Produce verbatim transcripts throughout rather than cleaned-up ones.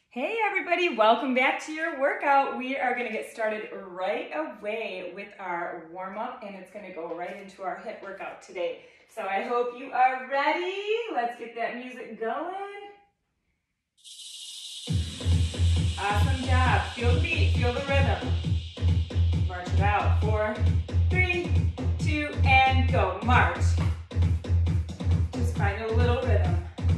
Hey everybody, welcome back to your workout. We are going to get started right away with our warm-up, and it's going to go right into our HIIT workout today. So I hope you are ready. Let's get that music going. Awesome job. Feel the beat, feel the rhythm. March it out. Four, three, two, and go. March. Just find a little rhythm.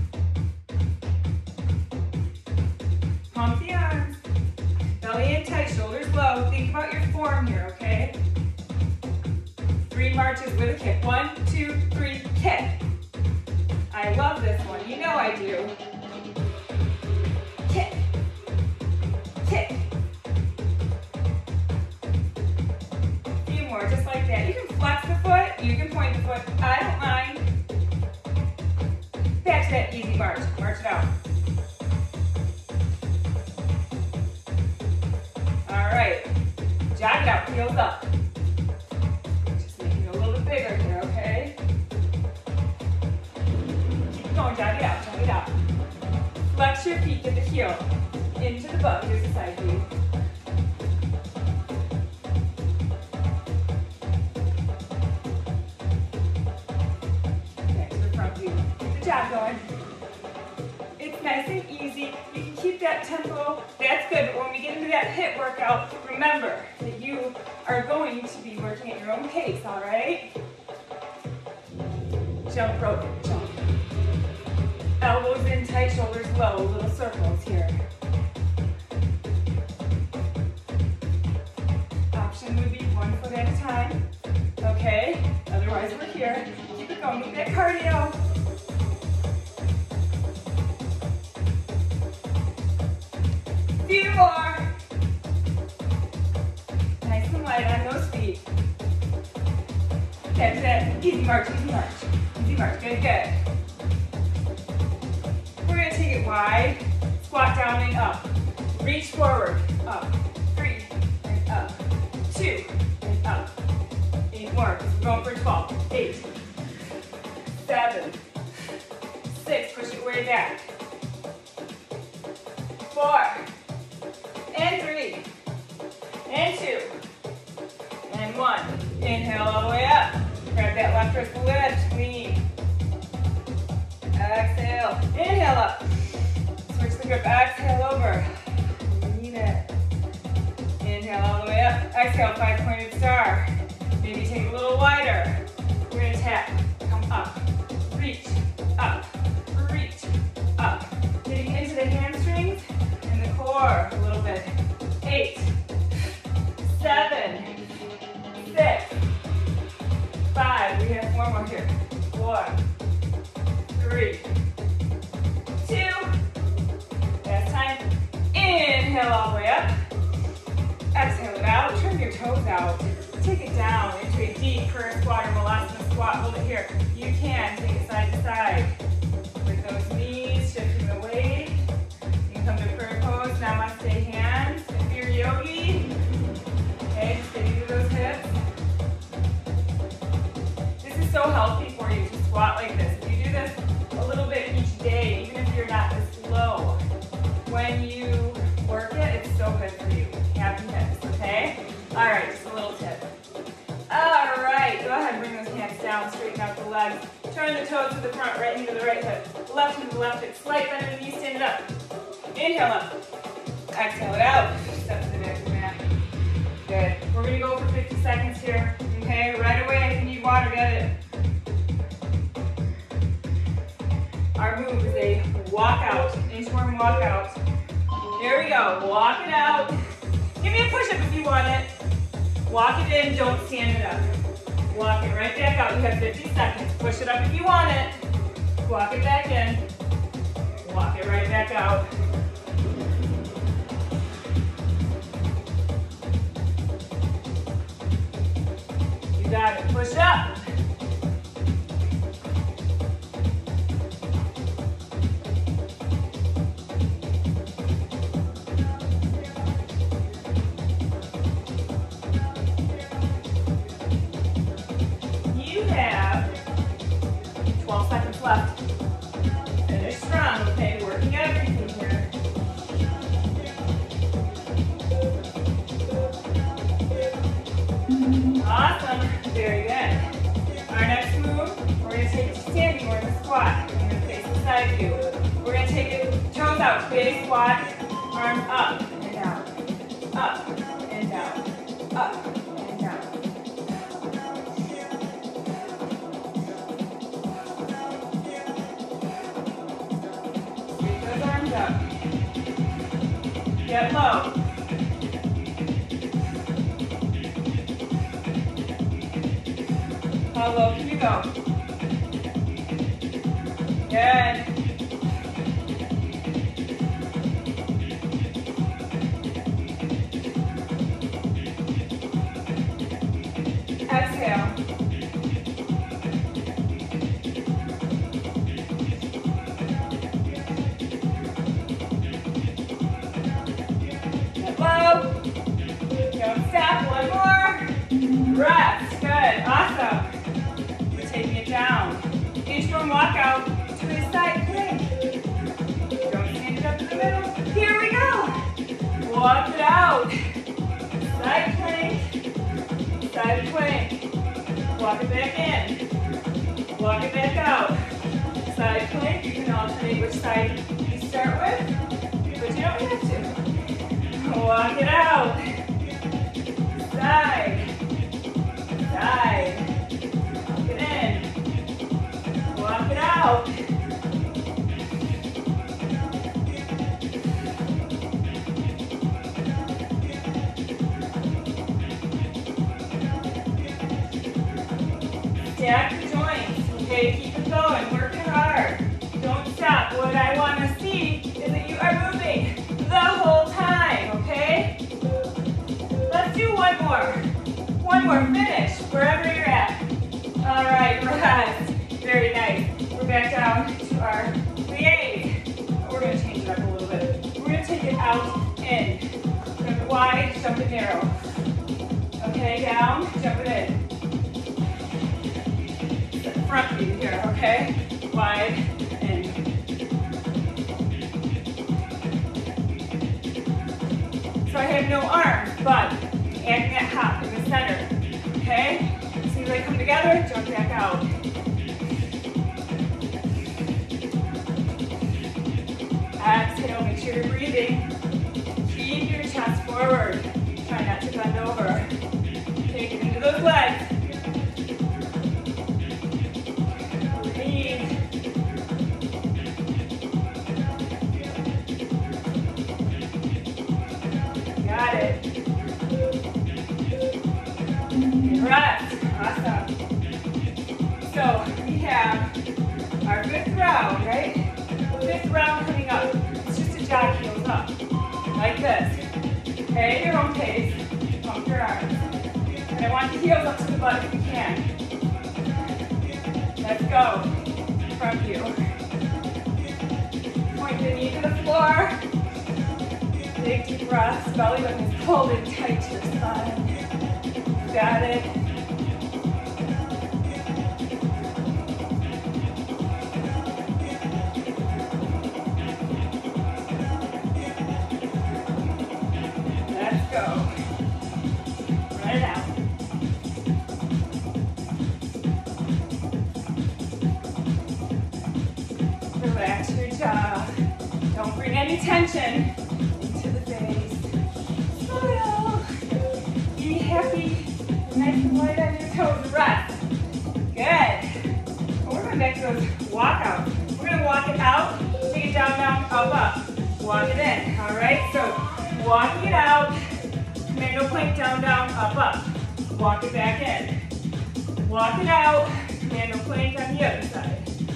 Pump the arms, belly in tight, shoulders low. Think about your form here, okay? Three marches with a kick. One, two, three, kick. I love this one, you know I do. Kick, kick. A few more, just like that. You can flex the foot, you can point the foot, I don't mind. Back to that easy march, march it out. All right, jog it out, heels up. Just making it a little bit bigger here, okay? Keep it going, jog it out, jog it out. Flex your feet, get the heel into the butt. Here's the side view. Back to the front view. Keep the jog going. It's nice and easy. You can keep that tempo. That's good. But when we get into that HIIT workout, remember that you are going to be working at your own pace, all right? Jump rope, jump. Elbows in tight, shoulders low, little circles here. Option would be one foot at a time, okay? Otherwise, we're here. Keep it going with that cardio. Few more. Nice and light on those feet. Catch that. Easy march, easy march. Easy march. Good, good. We're going to take it wide. Squat down and up. Reach forward. Up. Three and up. Two and up. Eight more. We're going for twelve. Eight. Seven. Six. Push it way back. Four. And three, and two, and one. Inhale all the way up. Grab that left wrist lift, lean. Exhale, inhale up. Switch the grip, exhale over. Lean it. Inhale all the way up. Exhale, five-pointed star. Maybe take a little wider. We're gonna tap, come up, reach, up, reach, up. Getting into the hamstrings and the core a little bit. Eight, seven, six, five. We have four more here. Four, three, two. Last time. Inhale all the way up. Exhale it out. Turn your toes out. Take it down into a deep current squat or molasses squat. Hold it here. You can take it side to side. With those knees, shifting the weight. You can come to prayer pose. Namaste hands. If you're yogi, okay, just get into those hips. This is so healthy for you to squat like this. If you do this a little bit each day, even if you're not as slow, when you work it, it's so good for you. Happy hips, okay? All right, just a little tip. All right, go ahead and bring those hands down, straighten out the legs. Turn the toes to the front, right into the right hip. Left into the left hip. Slight bend in the knee, stand it up. Inhale up. Exhale it out. Step to the back of the mat. Good. We're going to go for fifty seconds here. Okay, right away, if you need water, get it. Our move is a walk out, inchworm walk out. Here we go. Walk it out. Give me a push-up if you want it. Walk it in, don't stand it up. Walk it right back out. You have fifty seconds. Push it up if you want it. Walk it back in. Walk it right back out. You got it. Push up. You have twelve seconds left. Finish strong, okay? Working everything here. toes out. Big squat. Arms up and down. Up and down. Up and down. Sweep those arms up. Get low. How low can you go? Good. Exhale. Get low. Don't stop. One more. Rest. Good. Awesome. We're taking it down. Inchworm walkout to a side plank. Don't stand it up in the middle. Here we go. Walk it out. Side plank. Side plank. Walk it back in. Walk it back out. Side plank. You can alternate which side you start with, but you don't have to. Walk it out. Side. Side. Walk it in. Walk it out. Stack the joints, okay? Keep it going, working hard. Don't stop. What I want to see is that you are moving the whole time, okay? Let's do one more. One more, finish, wherever you're at. All right, rest. Very nice. We're back down to our hiit. We're gonna change it up a little bit. We're gonna take it out, in. Jump it wide, jump it narrow. Okay, down, jump it in. Front view here, okay? Wide, in. So I have no arms, but adding that hop in the center, okay? As soon as I come together, jump back out. Exhale, make sure you're breathing. Keep your chest forward. Try not to bend over. Take it into those legs. Breathe. Got it. Rest. Awesome. So we have our fifth round, right? Fifth round coming up. It's just a jog heels up. Like this. Okay, your own pace. Pump your arms. And I want the heels up to the butt if you can. Let's go. Front view. Point the knee to the floor. Big deep breaths. Belly button is pulled in tight to your spine. Got it. Let's go. Run it out. Relax your jaw. Don't bring any tension into the face. Smile. Be happy. Nice and light on your toes. Rest. Good. We're going back to those walkouts. We're going to walk it out, take it down, down, up, up. Walk it in. All right? So walking it out, commando plank, down, down, up, up. Walk it back in. Walk it out, commando plank on the other side.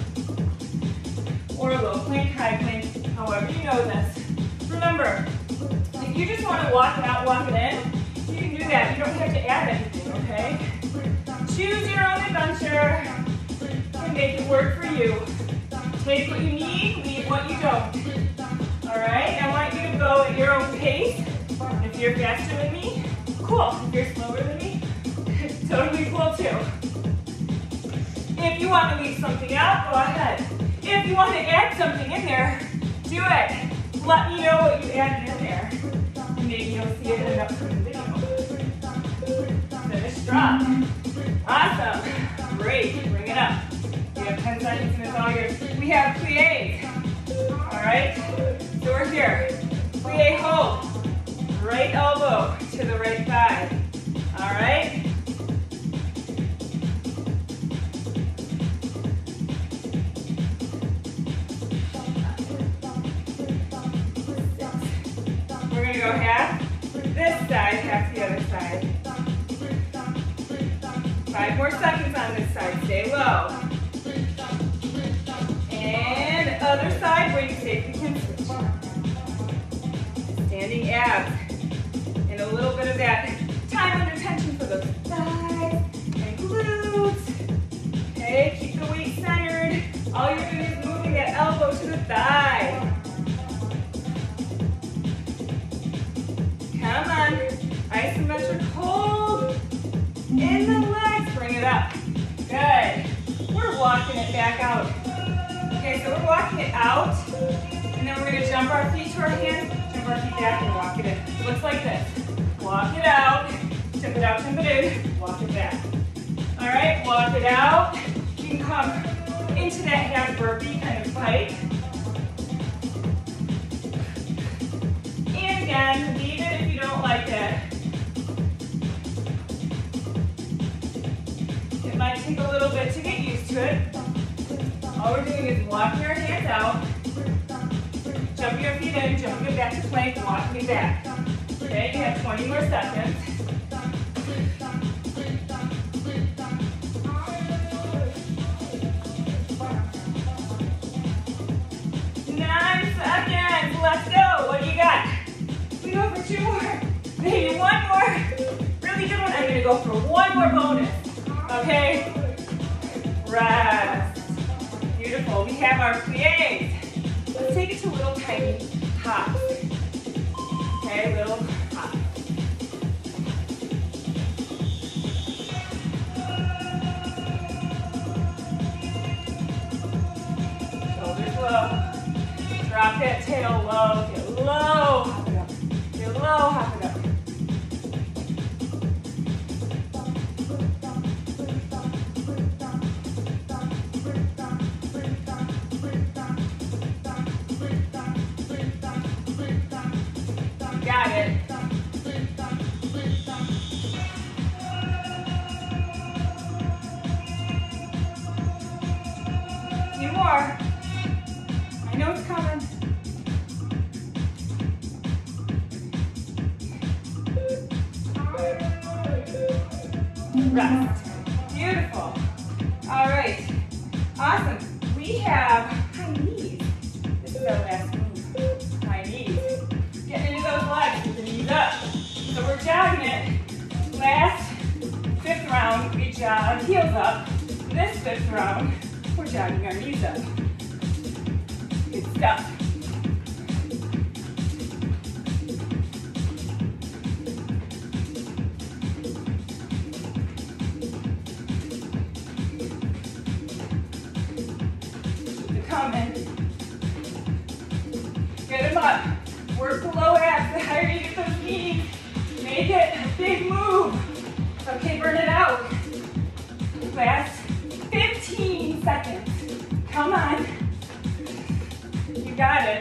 Or low plank, high plank, however you know this. Remember, if you just want to walk it out, walk it in, you can do that. You don't have to add anything, okay? Choose your own adventure and make it work for you. Take what you need, leave what you don't. All right? I want you to go at your own pace. If you're faster than me, cool. If you're slower than me, totally cool too. If you want to leave something out, go ahead. If you want to add something in there, do it. Let me know what you added in there. Maybe you'll see it in an upcoming video. Finish strong. Awesome. Great. Bring it up. We have ten seconds and it's all yours. We have hiit. All right? we're here. Plie hold. Right elbow to the right thigh. All right? We're going to go half this side, half the other side. Five more seconds on this side. Stay low. And other side where you safely can switch. Standing abs. And a little bit of that time under tension for the thighs and glutes. Okay, keep the weight centered. All you're doing is moving that elbow to the thigh. Come on. Isometric hold. In the legs. Bring it up. Good. We're walking it back out. Okay, so we're walking it out. And then we're going to jump our feet to our hands. Jump our feet back and walk it in. Looks like this. Walk it out. Jump it out, jump it in. Walk it back. All right, walk it out. You can come into that half burpee kind of pike. And again, leave it if you don't like it. It might take a little bit to get used to it. All we're doing is walking our hands out, jumping your feet in, jumping it back to plank, and walking it back. Okay, you have twenty more seconds. Nine seconds, let's go. What do you got? We go for two more, maybe one more. Really good one. I'm gonna go for one more bonus. Okay, rest. Beautiful. We have our plies. Let's take it to little tiny hops. Okay, little hops. Shoulders low. Drop that tail low. Get low. Hop it up. Get low. Hop it up. Got it. Few more. I know it's coming. Rest. Beautiful. All right. Awesome. We have high knees. This is our last move. High knees. Getting into those legs with the knees up. So we're jogging it. Last fifth round, we jog heels up. This fifth round, we're jogging our knees up. Good stuff. Keep it coming. Get them up. Work the low abs. The higher you get those knees, make it a big move. Okay, burn it out. Last fifteen seconds. Come on. You got it.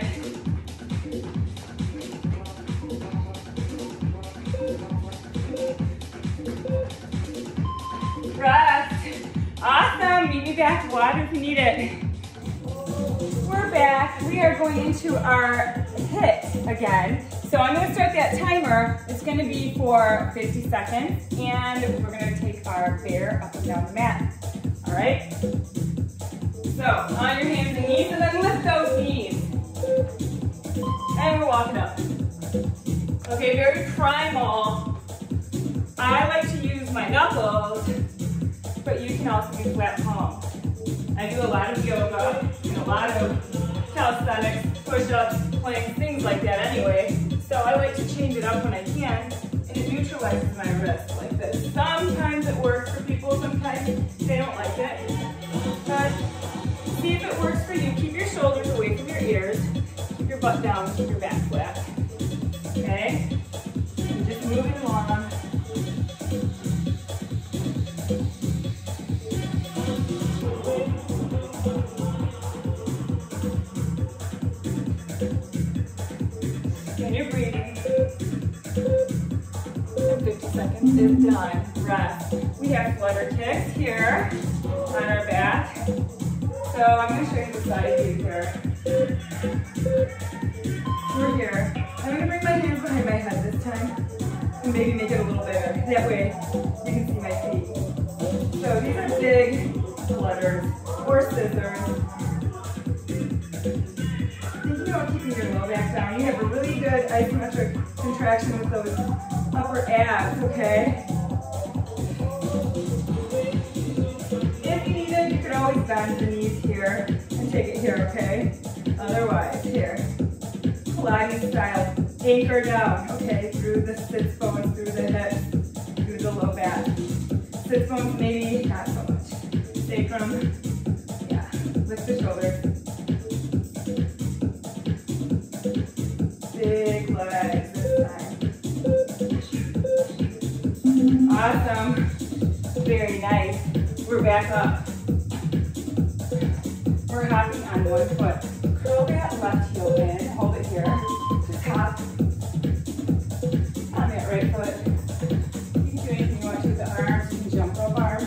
Rest. Awesome. Meet me back. Water if you need it. We're back. We are going into our hit again. So I'm going to start that timer. It's going to be for fifty seconds, and we're going to take our bear up and down the mat. All right? So on your hands and knees, and then lift those knees. And we're walking up. Okay, very primal. I like to use my knuckles, but you can also use flat palms. I do a lot of yoga and a lot of calisthenics, push-ups, planks, things like that anyway. So I like to change it up when I can, and it neutralizes my wrist like this. Sometimes it works for people, sometimes they don't like it. But see if it works for you. Keep your shoulders away from your ears. Keep your butt down, keep your back flat. Okay? And just moving along. when you're breathing. And fifty seconds is done. Rest. We have flutter kicks here on our back. So I'm going to show you the side view here. We're here. I'm going to bring my hands behind my head this time and maybe make it a little bigger. That way you can see my feet. So these are big flutters or scissors. Thinking about keeping your low back down. You have a really good isometric contraction with those upper abs, okay? If you need it, you can always bend the knees here and take it here, okay? Otherwise, here. Pilates style. Anchor down, okay? Through the sits bones, through the hips, through the low back. Sits bones, maybe not so much. Sacrum, yeah. Lift the shoulders. Big legs this time. Awesome. Very nice. We're back up. We're hopping on one foot. Curl that left heel in. Hold it here. Just hop on that right foot. You can do anything you want to with the arms. You can jump rope arms.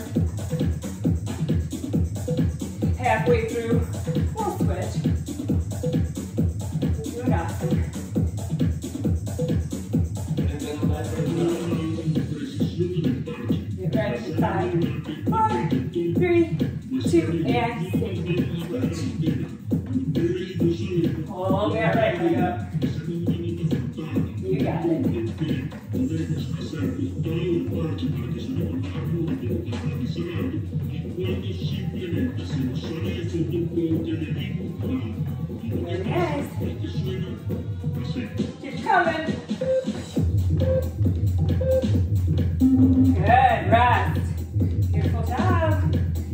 Halfway through, we'll switch. Do an awesome. Get right at the side. Four, three, two, and switch. Hold that right leg up. You got it. Very nice. Keep coming. Good, rest. Beautiful job.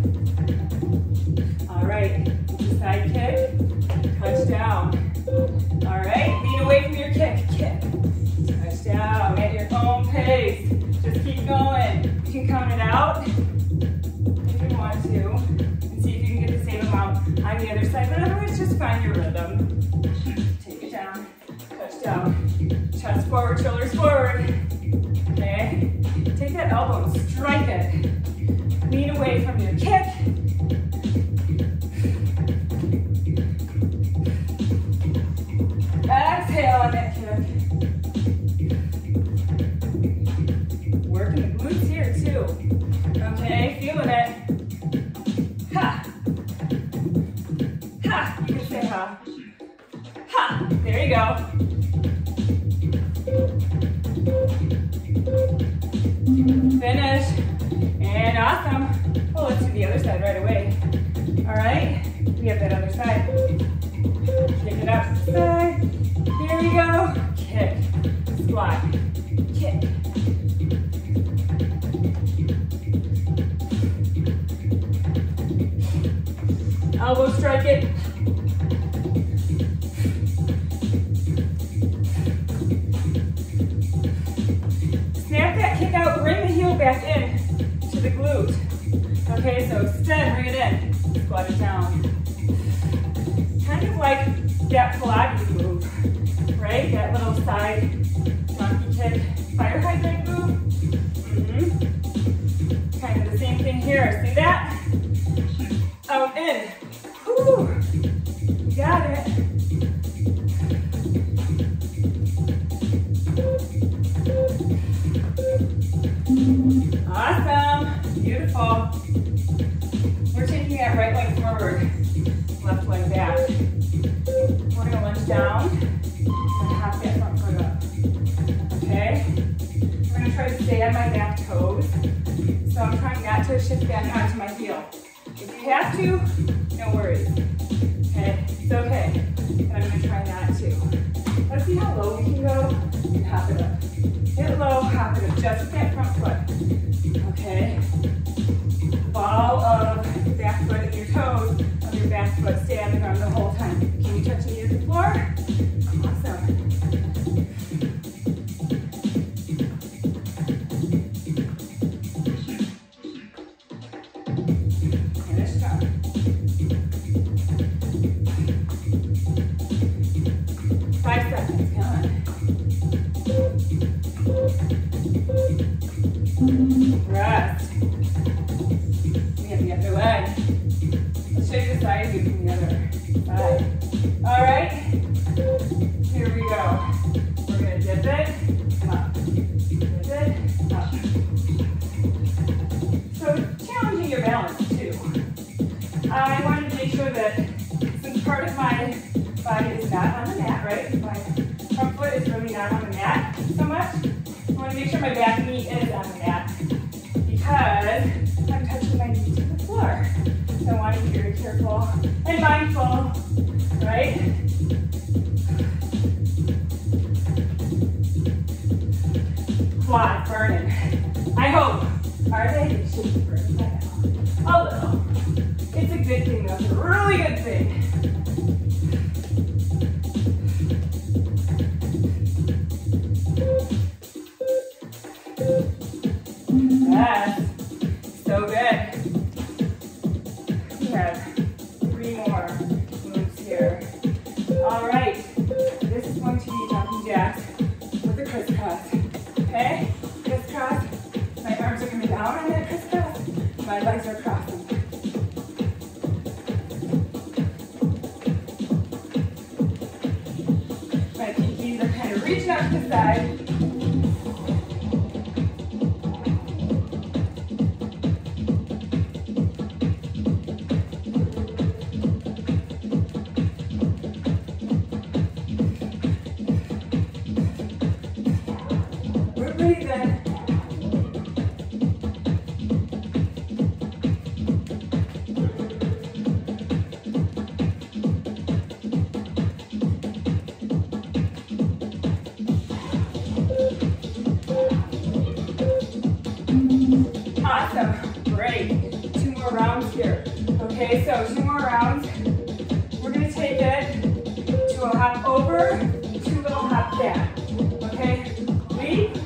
All right, side kick, touch down. All right, lean away from your kick, kick. Touch down at your own pace. Just keep going. You can count it out if you want to and see if you can get the same amount on the other side, but otherwise just find your rhythm. Take it down, touch down, chest forward, shoulders forward. Okay, take that elbow and strike it. Lean away from your kick. Exhale on that kick. Working the glutes here too. Okay, feeling it. Ha! Ha! You can say ha. Ha! There you go. Finish. And awesome. Well, let's do the other side right away. All right? We have that other side. Kick it up to the side. Here we go. Kick. Squat. Kick. Elbow strike it. Snap that kick out. Bring the heel back in to the glute. Okay, so extend. Bring it in. Squat it down. Kind of like that Pilates move, right? That little side monkey kick, fire hydrant move. Mm-hmm. Kind of the same thing here. See that? Out in. Whew. You got it. Awesome. Beautiful. We're taking that right leg forward, left leg back. We're going to lunge down and hop that front foot up. Okay? We're going to try to stay on my back toes. So I'm trying not to shift back onto my heel. If you have to, no worries. Okay? It's okay. But I'm going to try not to. Let's see how low we can go and hop it up. Hit low, hop it up. Just with that front foot. Okay? Ball of your back foot and your toes of your back foot. Stay on the ground the whole time. Can you touch the knee to the floor? Awesome. Finish strong. Five seconds, come on. not on the mat, right? My front foot is really not on the mat so much. I want to make sure my back knee is on the mat because I'm touching my knee to the floor. So I want to be very careful and mindful, right? Quad burning. I hope. Are they? They should be burning by now. A little. It's a good thing though. It's a really good thing. Yes. So good. We have three more moves here. All right. This is going to be jumping jacks with a crisscross. Okay? Crisscross. My arms are coming down on that crisscross. My legs are crossing. My pinkies are kind of reaching out to the side. We're breathing. Awesome. Great. Two more rounds here. Okay, so two more rounds. We're going to take it to a hop over, two little hop back. Okay? Leap.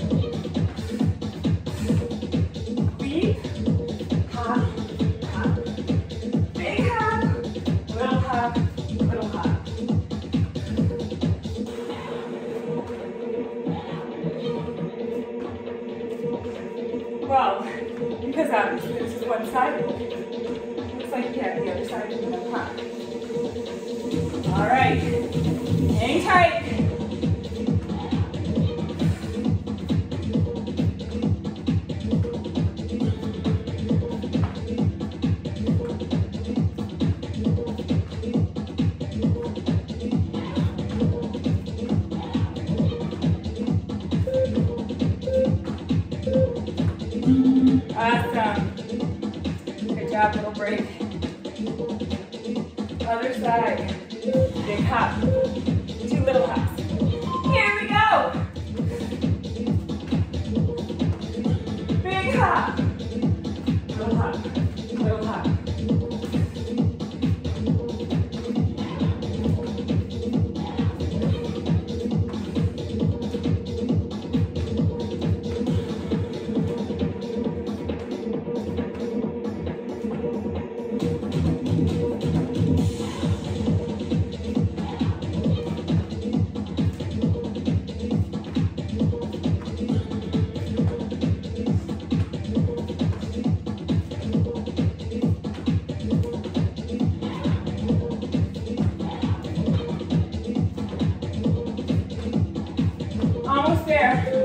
Leap. Hop. Hop. Big hop. Little hop. Little hop. Well, because obviously this is one side, looks like you have the other side of the pop. All right, hang tight. Awesome. Good job, little break. Other side. Big hop. Two little hops. Here we go. Big hop. Little hop. Little hop. Almost there.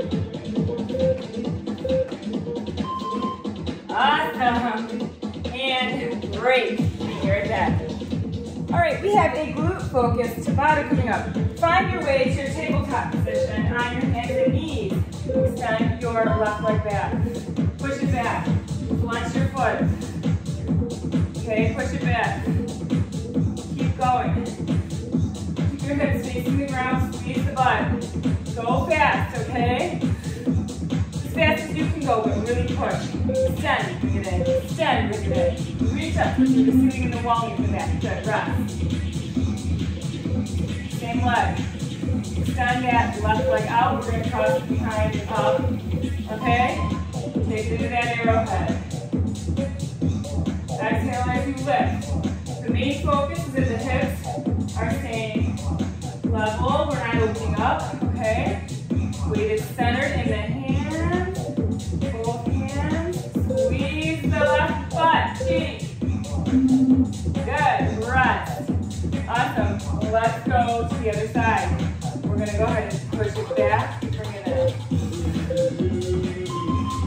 Awesome. And great. Here's that. All right, we have a glute focus Tabata coming up. Find your way to your tabletop position on your hands and knees. Extend your left leg back. Push it back. Flex your foot. Okay, push it back. Keep going. Keep your hips facing the ground. Squeeze the butt. Go fast, okay? As fast as you can go, but really push. Extend, bring it in. Extend, bring it in. Reach up. Keep the ceiling in the wall in the back. Good, rest. Same leg. Extend that left leg out. We're going to cross behind and up. Okay? Take it into that arrowhead. Exhale as you lift. The main focus is that the hips are staying level. We're not opening up. Okay? Weight is centered in the hands. Both hands. Squeeze the left butt. Cheek. Good. Rest. Awesome. Let's go to the other side. We're going to go ahead and push it back. Bring it in.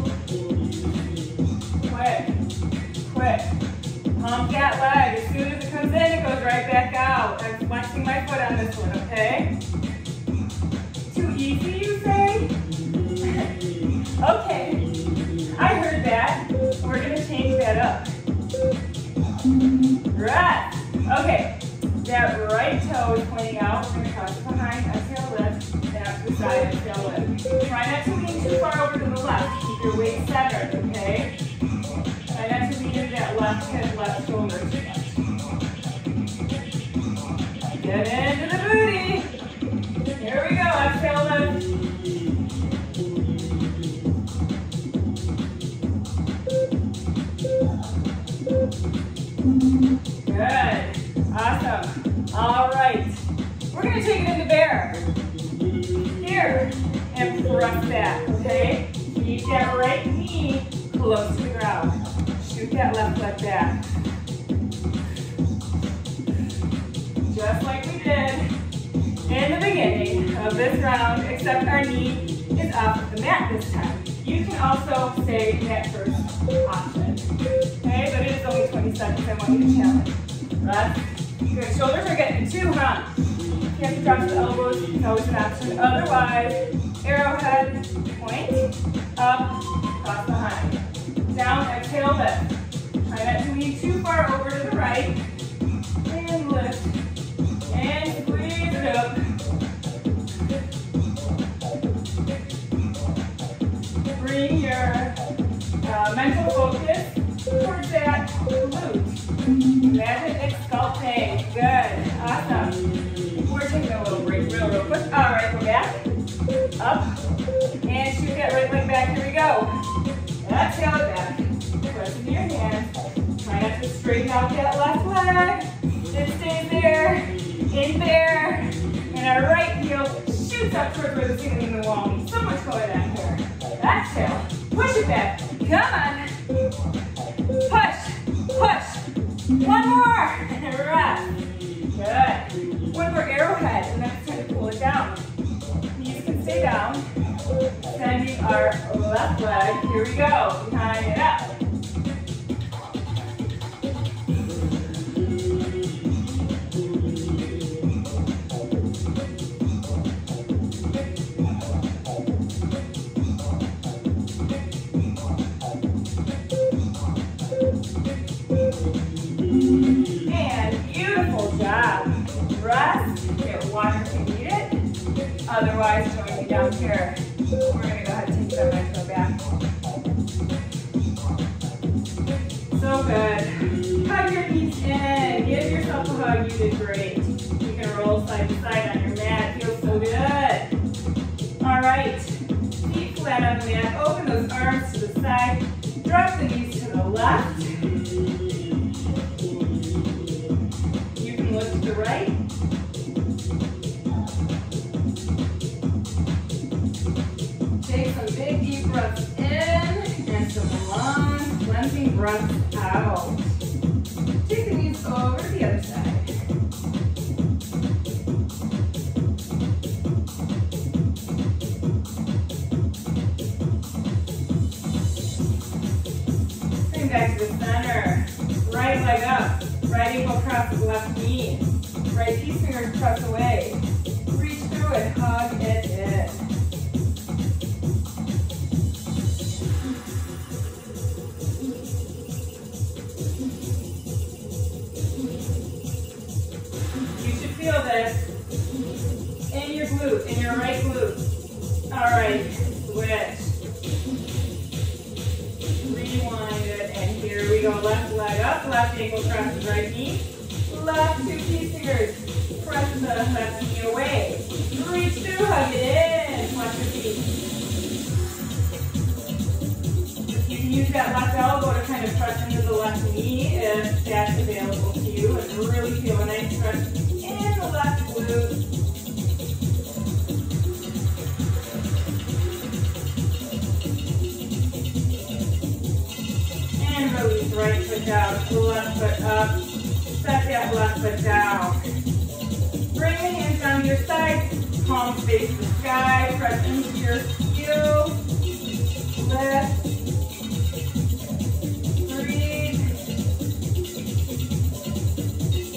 Quick. Quick. Pump that leg as soon as it comes in, it goes right back out. I'm flexing my foot on this one, okay? Too easy, you say? Okay, I heard that. We're gonna change that up. Right. Okay, that right toe is pointing out. We're gonna cross it behind, exhale, lift, and up to the side, exhale, lift. Try not to lean too far over to the left. Keep your weight centered, okay? Try not to lean into that left hip, left shoulder too much. Get into the booty. Here we go, exhale, lift. Good. Awesome. All right. We're going to take it into bear. Here. And press back, okay? Keep that right knee close to the ground. Shoot that left leg back. Just like we did in the beginning of this round, except our knee is off the mat this time. You can also stay in that first option. Okay, but it is only twenty seconds. I want you to challenge. Right? Good. Shoulders are getting too, huh? You have to drop to the elbows. It's always an option. Otherwise, arrowhead, point, up, cross behind. Down, exhale, lift. Try not to lean too far over to the right. And lift. And squeeze it up. Bring your uh, mental focus towards that glute. Imagine it's sculpting. Good. Awesome. We're taking a little break real, real quick. All right, we're back. Up. And shoot that right leg back. Here we go. Exhale it back. Press into your hands. Try not to straighten out that left leg. It stays there. In there. And our right heel shoots up towards where the ceiling and the wall meet. So much going on here. Exhale. Push it back. Come on. Push. Push. One more. And rest. Good. One more arrowhead. And then it's time to pull it down. Knees can stay down. Sending our left leg. Here we go. Behind it up. Otherwise, join me down here. We're going to go ahead and take that right toe back. So good. Hug your knees in. Give yourself a hug. You did great. You can roll side to side on your mat. Feels so good. All right. Feet flat on the mat. Open those arms to the side. Drop the knees to the left. You can look to the right. Take some big deep breaths in and some long cleansing breaths out. Take the knees over to the other side. Bring back to the center. Right leg up. Right ankle crosses left knee. Right peace fingers press away. Reach through and hug it in. Feel this in your glute, in your right glute. All right, switch. Rewind it, and here we go. Left leg up, left ankle crosses right knee. Left two key fingers, press the left knee away. Reach through, hug it in, flex your feet. You can use that left elbow to kind of press into the left knee if that's available to you, and really feel a nice stretch in the left glute. And release, right foot down, left foot up, set that left foot down. Bring the hands down to your sides, palms face the sky, press into your heels, lift, breathe.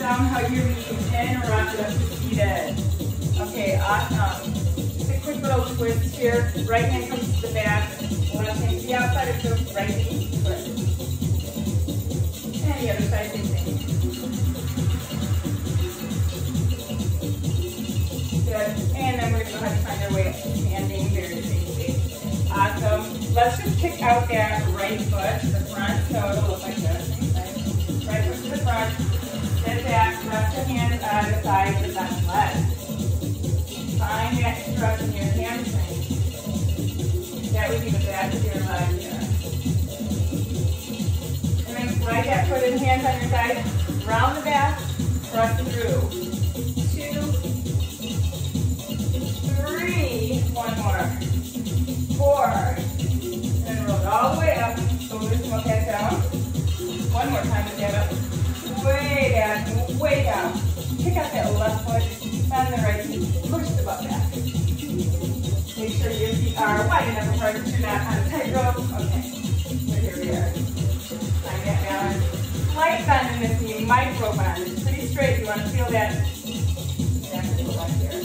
down how you're moving and rock it up to seated. Okay, awesome. Just a quick little twist here. Right hand comes to the back, left hand to the outside of the right knee. Good. And the other side, same thing. Good. And then we're going to go ahead and find our way up to standing very safely. Awesome. Let's just kick out that right foot to the front, so it'll look like this. Right foot to the front. Sit back, rest your hands on the side of the left leg. Find that stretch in your hamstring. That would be the back of your leg here. And then slide that foot and hands on your side. Round the back, press through. Two, three, one more. Four. And roll it all the way up. Shoulders come back down. One more time with that up. Way back, way down. Kick out that left foot, bend the right knee, push the butt back. Make sure your feet are wide enough apart that you're not on a tightrope. Okay, so here we are. Find that balance. Slight bend in this knee, micro bend. It's pretty straight. You want to feel that back to the left here.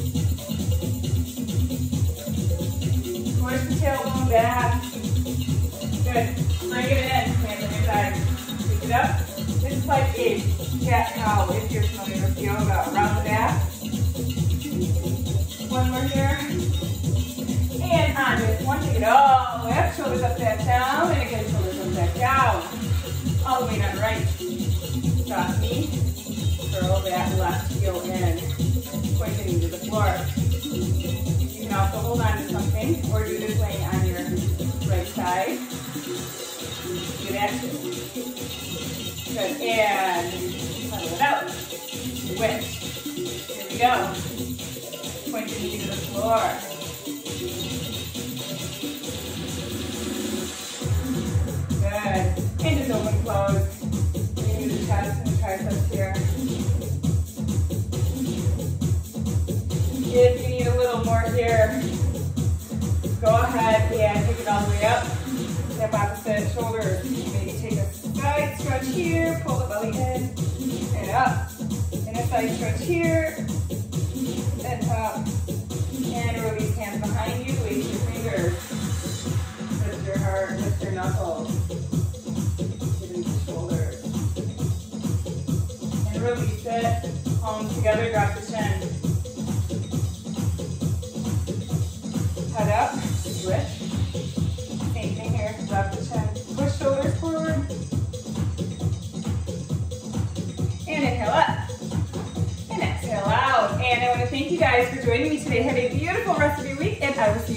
Push the tailbone back. Good. Bring it in. Hands on your side. Pick it up. This is like a cat cow if you're familiar with yoga. Around the back. One more here. And on this one, take it all the way up. Shoulders up, back down. And again, shoulders up, back down. All the way down right. Soft knee. Curl that left heel in. Point the knee to the floor. You can also hold on to something or do this laying on your right side. Do that too. Good, and puddle it out. Switch. Here we go. Point the knee to the floor. Good. And just open, close. Maybe the chest and the triceps here. If you need a little more here, go ahead and take it all the way up. Step opposite shoulders. Maybe take a side stretch here, pull the belly in, and up. And a side stretch here, and up. And release hands behind you, waist your fingers. Lift your heart, lift your knuckles. Release the shoulders. And release it. Palms together, drop the chin. Head up, switch. Same thing here, drop the chin. Push shoulders forward. And inhale up. And exhale out. And I want to thank you guys for joining me today. Have a beautiful rest of your week, and I will see you